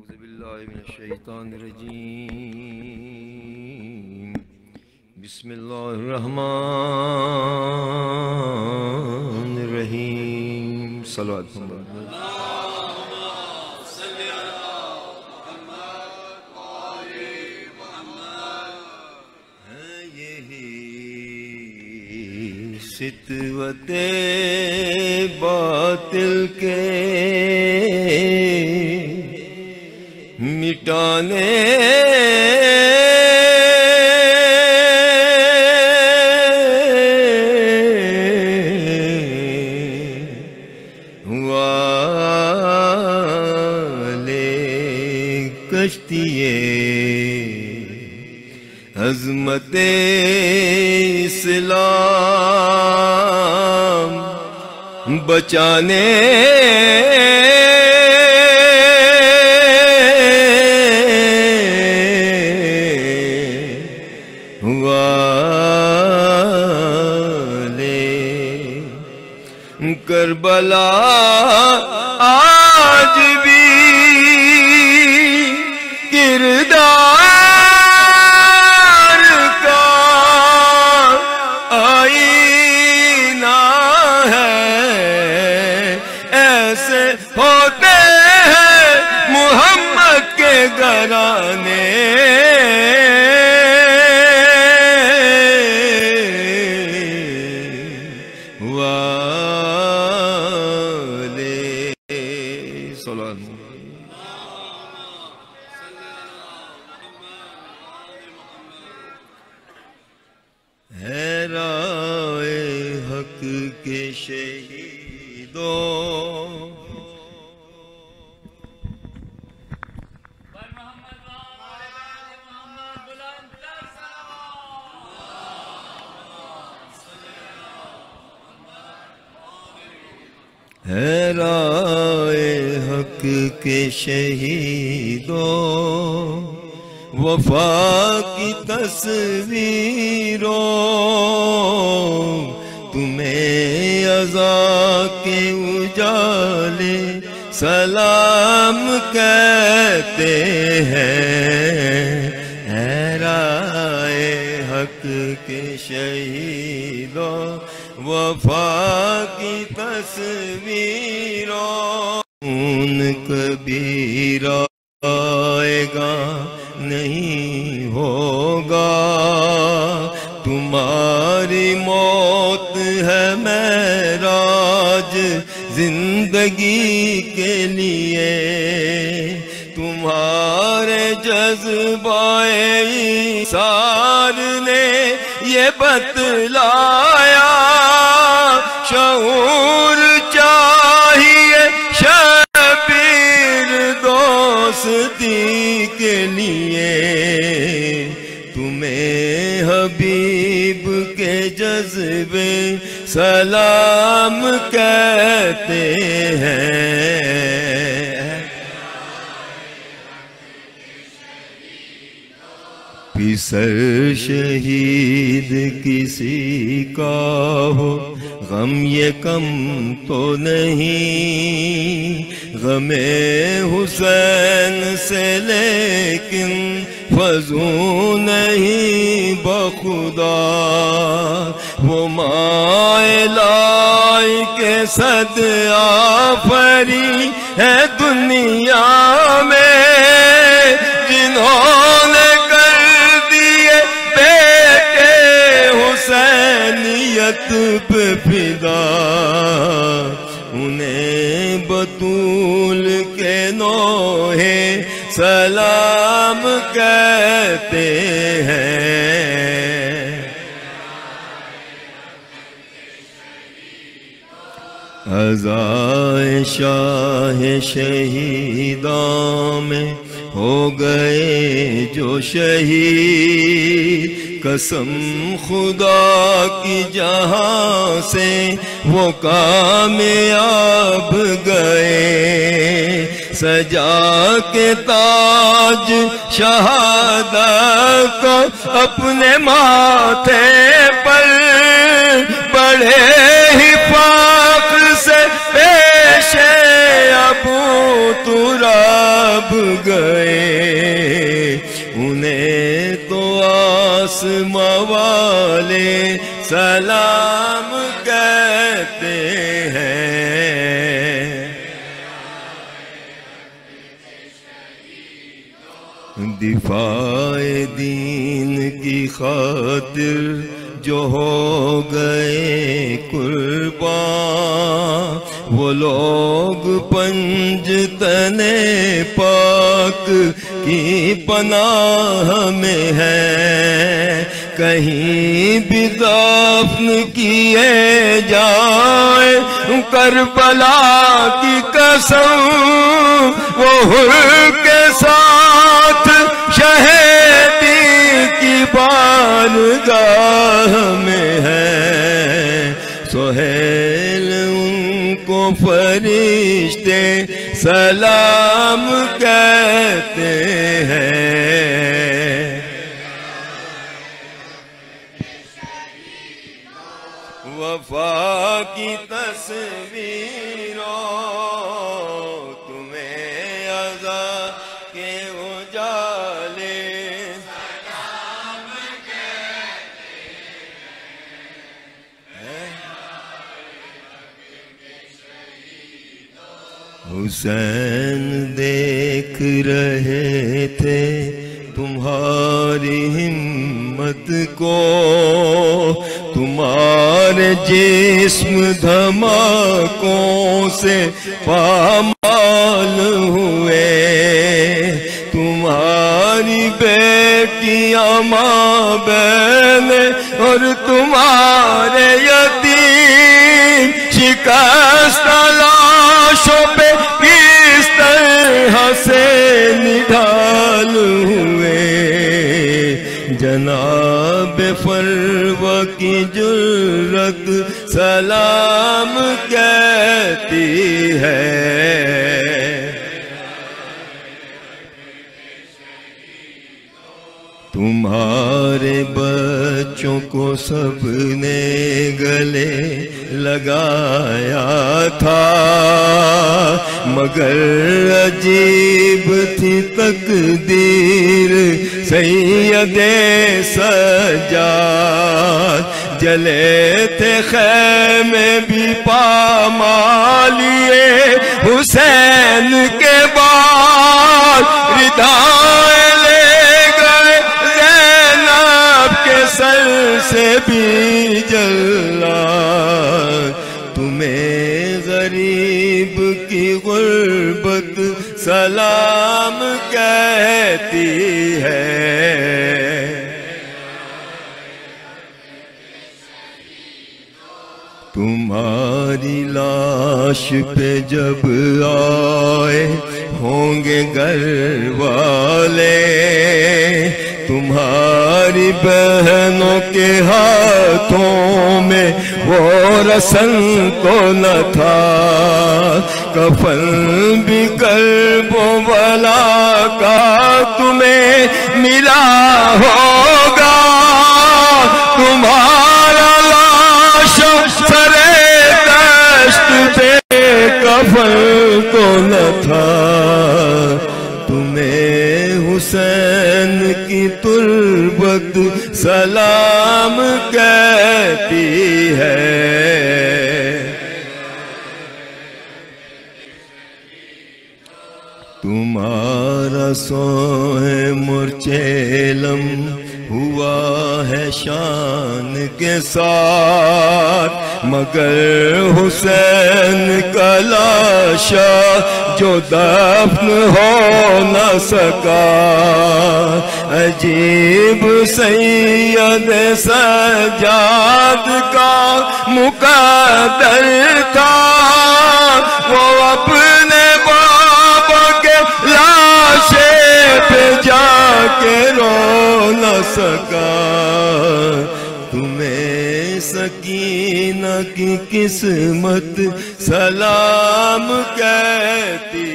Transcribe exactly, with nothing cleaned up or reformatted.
أعوذ بالله من الشيطان الرجيم بسم الله الرحمن الرحيم صلوات محمد ستوت باطل کے مٹانے والے کشتیے عظمت اسلام بچانے والے کربلا آج بھی کردار ہوتے ہیں محمد کے گھرانے والے صلوات ہے رائے حق کے شہیدوں ہے رائے حق کے شہیدوں وفا کی تصویروں تمہیں عزا کے اجالے سلام کہتے ہیں ہے رائے حق کے شہیدوں وفا کی تصویروں ان کبھی آئے گا نہیں ہوگا تمہاری موت ہے معراج زندگی کے لیے تمہارے جذبہ ایثار نے یہ بتلایا شعور چاہیے شبیر دوستی کے لیے تمہیں حبیب کے جذبے سلام کہتے ہیں پسر شہید کسی کا ہو غم یہ کم تو نہیں غم حسین سے لیکن فزوں نہیں بخدا وہ مائے لائی کے صد آفری ہے دنیا میں جنہوں نے حسینیت پہ فدا انہیں بطول کے نوحے سلام کہتے ہیں عزائے شاہ شہیداں میں ہو گئے جو شہید قسم خدا کی جہاں سے وہ کامیاب گئے سجا کے تاج شہادت کو اپنے ماتھے پر بڑے ہی فخر سے پیش ابو تراب اب گئے، انہیں تو آسماں والے سلام کہتے ہیں۔ دفاع دین کی خاطر جو ہو گئے قربان، وہ لوگ پنجتن پاک کی پناہ میں ہیں۔ کہیں بھی دفن کیے جائیں کربلا کی قسم، وہ حر کے ساتھ شہیدی کی بارگاہ میں ہے۔ سہیل ان کو فرشتے سلام کہتے ہیں۔ وفا کی تصویروں تمہیں عزا کے اجالے سلام کہتے ہیں۔ حسین دیکھ رہے تھے تمہاری ہمت کو، تمہارے جسم دھماکوں سے پامال ہوئے، تمہاری بیٹیاں ماں بہن اور تمہارے یتیم شکستہ لاشوں پہ کس طرح سے نڈھال ہوئے۔ جناب فروہ کی جرت سلام کہتی ہے۔ تمہارے بچوں کو سب نے گلے لگایا تھا، مگر عجیب تھی تقدیر سید سجاد، جلے تھے خیمے بھی پامالیے حسین کے بعد، ردائیں لے گئے زینب کے سر سے بھی جلاد۔ تمہیں غریب کی غربت سلام کہتی ہے۔ تمہاری لاش پہ جب آئے ہوں گے گھر والے، تمہاری بہنوں کے ہاتھوں میں وہ رسن تو نہ تھا، کفن بھی کرب و بلا کا تمہیں ملا ہوگا، تمہارا لاش سرے دشت پہ کفن تو نہ تھا، تمہیں حسین کی تربت سلام کہتی ہے۔ تمہارا سوئے مرچیلم ہوا ہے شان کے ساتھ، مگر حسین کا لاشا جو دفن ہو نہ سکا، عجیب سید سجاد کا مقدر تھا، وہ اپنے بابا کے لاشے پہ جا کے رو نہ سکا، تمہیں سکینہ کی قسمت سلام کہتی